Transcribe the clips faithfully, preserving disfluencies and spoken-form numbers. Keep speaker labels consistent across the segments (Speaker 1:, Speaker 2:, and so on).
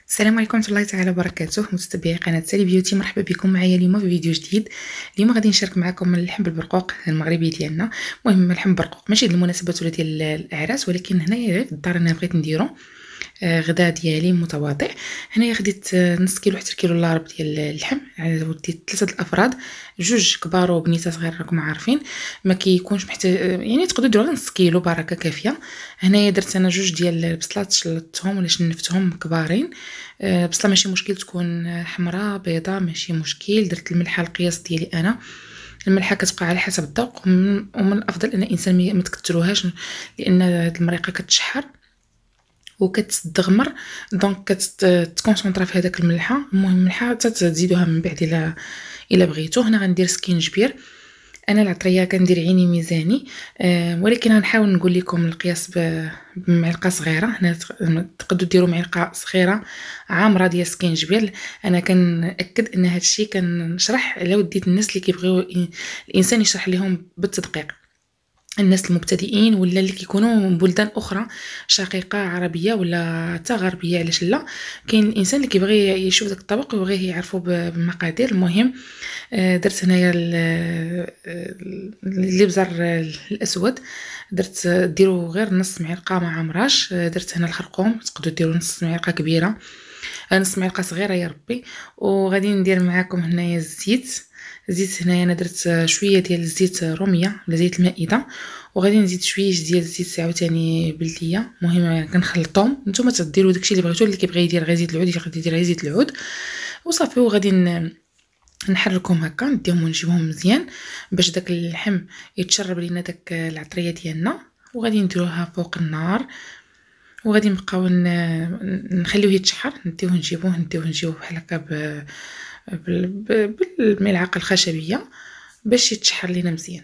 Speaker 1: السلام عليكم ورحمه الله تعالى وبركاته. متتبعي قناه سالي بيوتي، مرحبا بكم معايا اليوم في فيديو جديد. اليوم غادي نشارك معكم اللحم بالبرقوق المغربي ديالنا. المهم اللحم بالبرقوق ماشي للمناسبات ولا ديال الاعراس، ولكن هنايا غير في الدار انا بغيت نديرو آه غدا ديالي متواضع. هنايا خديت آه نص كيلو حتى كيلو الا ربع ديال اللحم على ودي ثلاثه الافراد، جوج كبار وبنيته صغيره راكم عارفين ما كيكونش محتاج، يعني تقدروا ديروا نص كيلو بركه كافيه. هنايا درت انا جوج ديال البصلات شلطتهم ولا شنفتهم كبارين. آه بصله ماشي مشكل تكون حمراء بيضاء ماشي مشكل. درت الملحه القياس ديالي انا، الملحه كتبقى على حسب الذوق، ومن الافضل ان الانسان ما تكثروهاش لان هاد المريقه كتشحر وكتدغمر، دونك كتكونسونطرا في هذاك الملحه. المهم الملحه حتى تزيدوها من بعد الا الا بغيتو. هنا غندير سكينجبير، انا العطريه كندير عيني ميزاني، أه ولكن غنحاول نقول لكم القياس بمعلقه صغيره. هنا تقدروا ديروا معلقه صغيره عامره ديال سكينجبير. انا كنأكد ان هذا الشيء كنشرح على وديت الناس اللي كيبغيو الانسان يشرح لهم بالتدقيق، الناس المبتدئين ولا اللي كيكونوا من بلدان اخرى شقيقه عربيه ولا حتى غربيه. علاش لا؟ كاين الانسان اللي كيبغي يشوف داك الطبق ويبغيه يعرفوا بالمقادير. المهم درت هنايا الابزار الاسود، درت ديروا غير نص معلقه مع عمراش. درت هنا الخرقوم، تقدروا ديروا نص معلقه كبيره نص معلقه صغيره يا ربي. وغادي ندير معاكم هنايا الزيت. زيت هنايا انا درت شويه ديال الزيت روميه ولا زيت المائده، وغادي نزيد شويه ديال الزيت عاوتاني بلديه. المهم كنخلطهم، نتوما تديروا داكشي اللي بغيتو، اللي كيبغي يدير غير زيت العود يقدر يدير غير زيت العود وصافي. وغادي نحركهم هكا نديهم ونجيبهم مزيان باش داك اللحم يتشرب لينا داك العطريه ديالنا. وغادي نديروها فوق النار وغادي نبقاو نخليوه يتشحر، نديوه نجيبوه نديوه نجيبوه بحال هكا بالملعقه الخشبيه باش يتشحر لينا مزيان.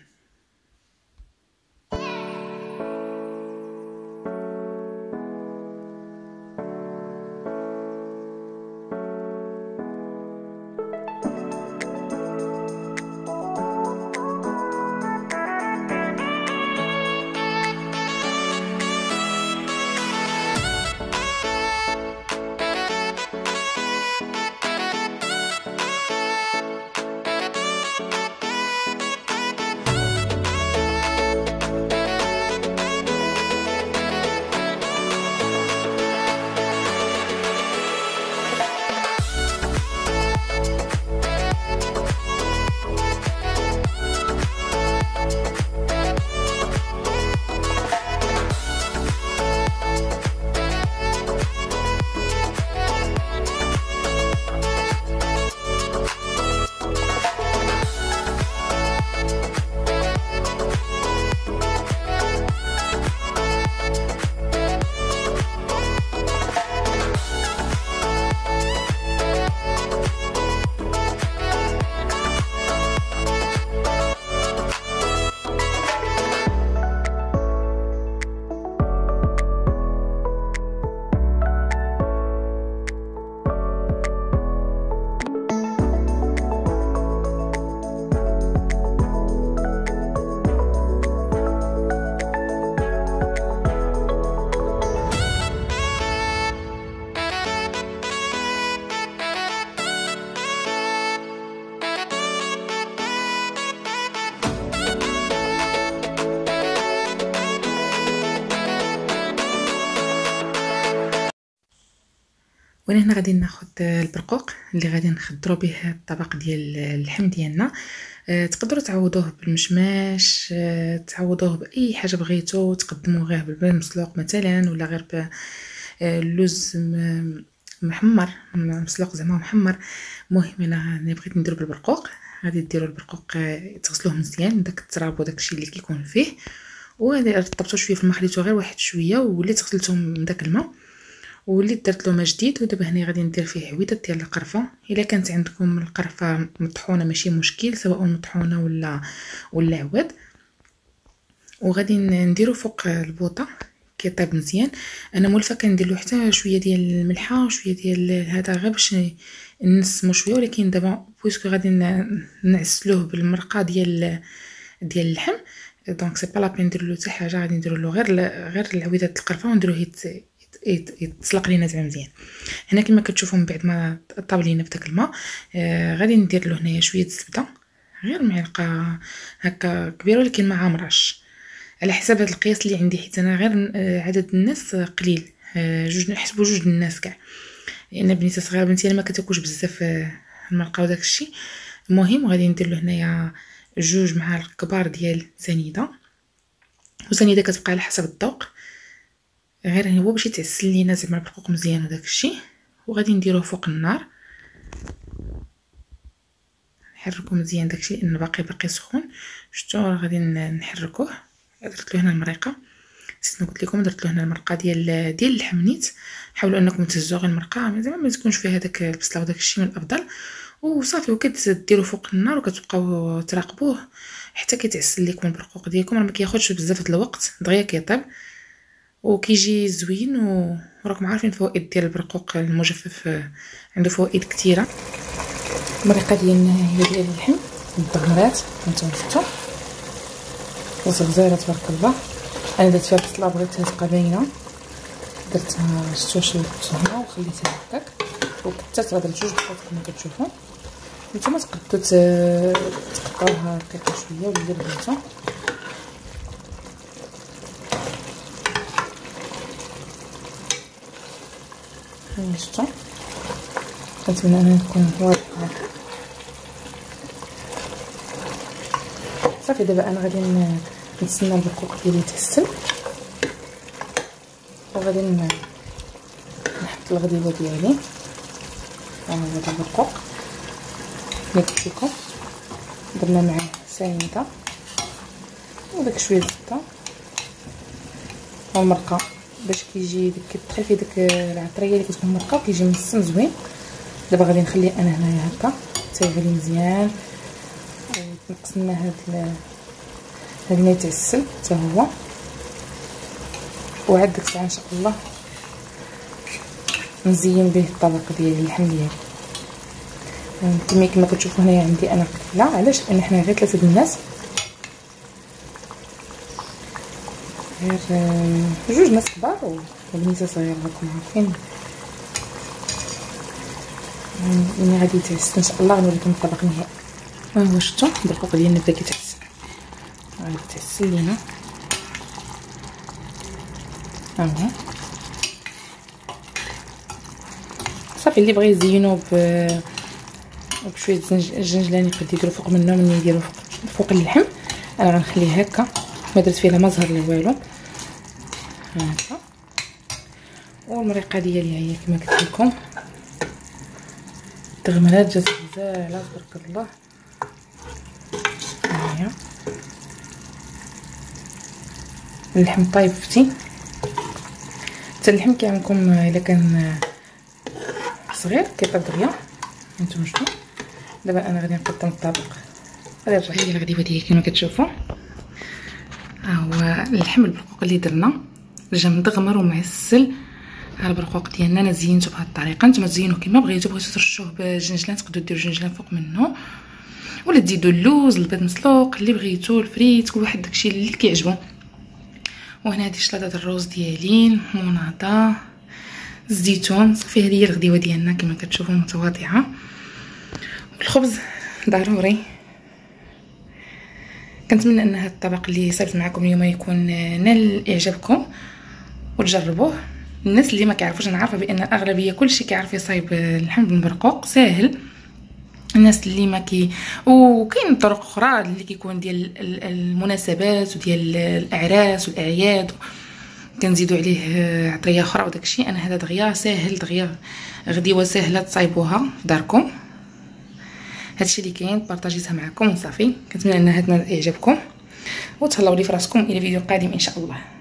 Speaker 1: وانا هنا غادي ناخذ البرقوق اللي غادي نخضروا به الطبق ديال اللحم ديالنا. أه تقدروا تعوضوه بالمشماش، أه تعوضوه باي حاجه بغيتو، تقدموه غير بالبن مسلوق مثلا ولا غير باللوز محمر مسلوق زعما محمر. المهم انا بغيت نديرو بالبرقوق. غادي ديروا البرقوق تغسلوه مزيان داك التراب وداكشي اللي كيكون فيه، وغادي رطبتو شويه في الماء، خليتو غير واحد شويه وليت غسلتهم من داك الماء وليت درت له ما جديد. ودابا هنا غادي ندير فيه عويده ديال القرفه. الا كانت عندكم القرفه مطحونه ماشي مشكل، سواء مطحونه ولا ولا عواد. وغادي نديرو فوق البوطه كيطيب مزيان. انا مولفه كندير له حتى شويه ديال الملحه وشويه ديال هذا غير باش نسمو شويه، ولكن دابا بويسكو غادي نعسلوه بالمرقه ديال ديال اللحم، دونك سي با لا بين ندير له حتى حاجه. غادي ندير له غير غير العويده القرفه ونديروه يتسلق لينا زعما مزيان. هنا كما كتشوفوا من بعد ما طاب لينا بداك الماء آه غادي ندير له هنايا شويه الزبده، غير معلقه هكا كبيره ولكن ما عامراش على حسب هذا القياس اللي عندي، حيت انا غير آه عدد الناس قليل، آه جوج نحسبوا جوج الناس كاع، لان بنيته صغيره بنتي ما كتاكلش بزاف آه المرقه وداك الشيء. المهم غادي ندير له هنايا جوج معالق كبار ديال سنيده، وسنيده كتبقى على حسب الذوق، غير هو باش يتعسل لينا زعما البرقوق مزيان وداك الشيء. وغادي نديروه فوق النار نحركو مزيان داكشي لان باقي باقي سخون. شفتوا غادي نحركوه. درت له هنا المريقه، نسيت قلت لكم درت له هنا المرقه ديال ديال اللحم نيت. حاولوا انكم تهزوا غير المرقه زعما ما تكونش فيها داك البصله وداك الشيء من الافضل، وصافي. وكتديروا فوق النار وكتبقاو تراقبوه حتى كيتعسل لكم البرقوق ديالكم. راه ما كياخذش بزاف د الوقت، دغيا كيطيب وكيجي زوين. وراكم عارفين الفوائد ديال البرقوق المجفف، عنده فوائد كثيره. المريقه ديالنا هي ديال اللحم الدغمرات نتوما شفتوا وزغزيره تبارك الله. انا درت فيها البصله بغيتها تبقى باينه، درتها شفتوا شويتها هنا وخليتها هكاك وكتات غادي جوج بقات كما كتشوفوا. نتوما تقدروا تقطعوها رقيقه شويه ولا بغيتو. هاني شفتوا كنتمنى انها تكون واضحه هكا. صافي دابا انا غادي نتسنى البرقوق ديالي يتحسن، وغادي نحط الغديوه ديالي. ها هو هذا البرقوق اللي قلت لكم درنا معاه سنيده وداك شويه زبده والمرقه باش كيجي كتدخل فيه ديك العطريه اللي كتكون مرقه وكيجي مسم زوين. دابا غادي نخليه انا هنايا هكا حتى يغلي مزيان، ونقسم هاد هاد الماء يتعسل حتى هو. وعاد ديك الساعه ان شاء الله نزين به الطبق ديال اللحم ديالي. كما كما كتشوفوا هنايا عندي انا قليله، علاش؟ لان حنا غير ثلاثه د الناس، غير جوج ناس كبار وبنيته صغيره راكم عارفين. ملي غادي يتعسل ان شاء الله غنوريكم الطبق النهائي. ها هو شفتوا البرقوق ديالنا بدا كيتعسل، غادي يتعسل لينا. ها هو صافي. اللي بغى يزينو ب بشويه الجنجلان يقدر يديرو فوق منه، ملي يديرو فوق, فوق اللحم. انا غنخليه هكا ما درت فيه لا ما زهر لا والو هكا. والمريقه ديالي هي كما قلت لكم تغمرات جات غزاله تبارك الله. هاهي اللحم طايب فتي، حتى اللحم كيعملكم الا كان صغير كيطيب دغيا. هانتوما شفتوا. دابا انا غادي نقدم الطبق. غادي نرجع هي الغديوه ديالي كما كتشوفوا. ها هو اللحم البرقوق اللي درنا جا مدغمر ومعسل. ها البرقوق ديالنا انا زينته بهذه الطريقه. نتوما تزينوه كما بغيتو، بغيتو ترشوه بالجنجلان تقدروا ديروا جنجلان فوق منه، ولا تزيدوا اللوز البيض مسلوق اللي بغيتو، الفريت، كل واحد داكشي اللي كيعجبو. وهنا هذه شلاضه الروز ديالي، الموناطه، الزيتون. صافي هذه هي الغديوه ديالنا كما كتشوفوا متواضعه. الخبز ضروري. كنتمنى ان هذا الطبق اللي صيفط معكم اليوم يكون نال اعجابكم وتجربوه. الناس اللي ما كيعرفوش، انا عارفه بان الاغلبيه كلشي كيعرف يصايب اللحم بالبرقوق ساهل. الناس اللي ما كي وكاين طرق اخرى اللي كيكون ديال المناسبات وديال الاعراس والاعياد كنزيدوا عليه عطريه اخرى وداكشي. انا هذا دغيا ساهل، دغيا غديوه ساهله تصايبوها في داركم. هادشي اللي كاين بارطاجيتها معكم وصافي. كنتمنى ان هذا اعجابكم وتهلاو لي فراسكم. الى فيديو قادم ان شاء الله.